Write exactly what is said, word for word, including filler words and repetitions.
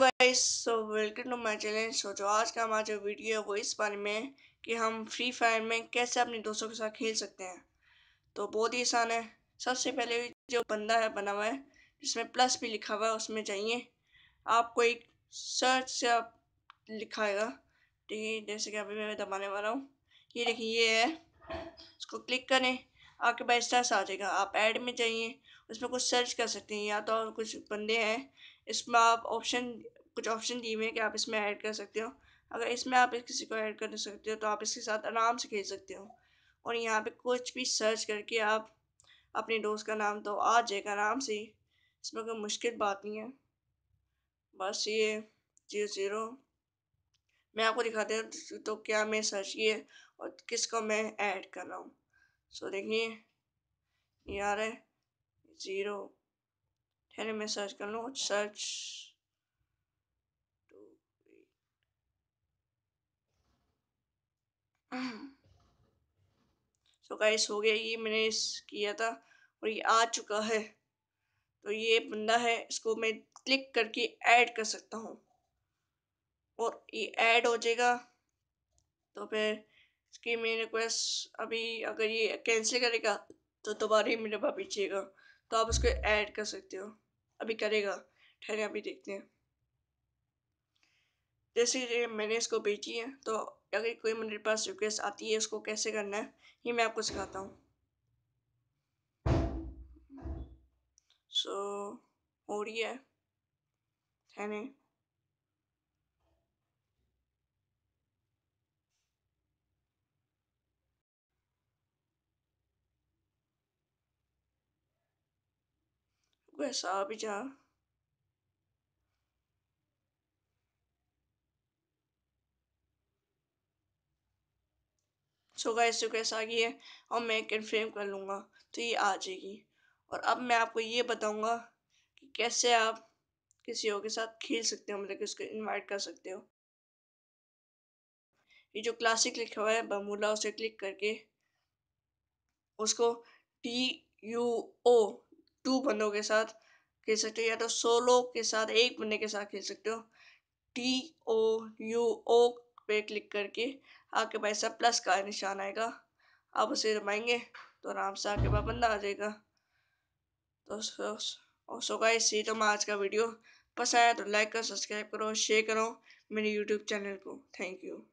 Guys, so welcome to my channel. So जो आज का हमारा जो वीडियो है वो इस बारे में है कि हम फ्री फायर में कैसे अपने दोस्तों के साथ खेल सकते हैं। तो बहुत ही आसान है। सबसे पहले जो बंदा है बना हुआ है जिसमें प्लस भी लिखा हुआ है उसमें चाहिए आपको एक सर्च से आप लिखाएगा। ठीक है, जैसे कि अभी मैं दबाने वाला हूँ। ये देखिए, ये है, इसको क्लिक करें, आपके पास स्टार्स आ जाएगा। आप ऐड में जाइए, उसमें कुछ सर्च कर सकते हैं, या तो और कुछ बंदे हैं इसमें आप ऑप्शन कुछ ऑप्शन दिए हुए हैं कि आप इसमें ऐड कर सकते हो। अगर इसमें आप किसी को ऐड कर सकते हो तो आप इसके साथ आराम से खेल सकते हो। और यहाँ पे कुछ भी सर्च करके आप अपने दोस्त का नाम तो आ जाएगा आराम से, इसमें कोई मुश्किल बात नहीं है। बस ये जीरो जीरो मैं आपको दिखाते हूँ तो क्या मैं सर्च किए और किसको मैं ऐड कर रहा हूँ। सो देखिए, ये आ रहा है ज़ीरो। ठहरे मैं सर्च कर लूँ। सर्च सो गाइस, हो गया, ये मैंने इस किया था और ये आ चुका है। तो ये बंदा है, इसको मैं क्लिक करके ऐड कर सकता हूँ और ये ऐड हो जाएगा। तो फिर इसकी मेरी रिक्वेस्ट अभी अगर ये कैंसिल करेगा तो दोबारा ही मेरे पास पीछेगा, तो आप उसको ऐड कर सकते हो। अभी करेगा, ठहरे अभी देखते हैं। जैसे ये मैंने इसको भेजी है, तो अगर कोई मेरे पास रिक्वेस्ट आती है इसको कैसे करना है ये मैं आपको सिखाता हूँ। सो हो रही है ठहरे। वैसा अभी जा सो गाइस रिक्वेस्ट आ गई है और मैं कन्फर्म कर लूँगा तो ये आ जाएगी। और अब मैं आपको ये बताऊँगा कि कैसे आप किसी और के साथ खेल सकते हो, मतलब कि उसको इनवाइट कर सकते हो। ये जो क्लासिक लिखा हुआ है बर्मूडा, उसे क्लिक करके उसको टी यू ओ टू बंदों के साथ खेल सकते हो, या तो सोलो के साथ एक बंदे के साथ खेल सकते हो। टी ओ यू ओ पे क्लिक करके आपके पास ऐसा प्लस का निशान आएगा, आप उसे दबाएंगे तो आराम से आपके पास बंदा आ जाएगा। तो सो सो गाइस, ये तो मैं आज का वीडियो पसंद आया तो लाइक करो, सब्सक्राइब करो, शेयर करो मेरे यूट्यूब चैनल को। Thank you.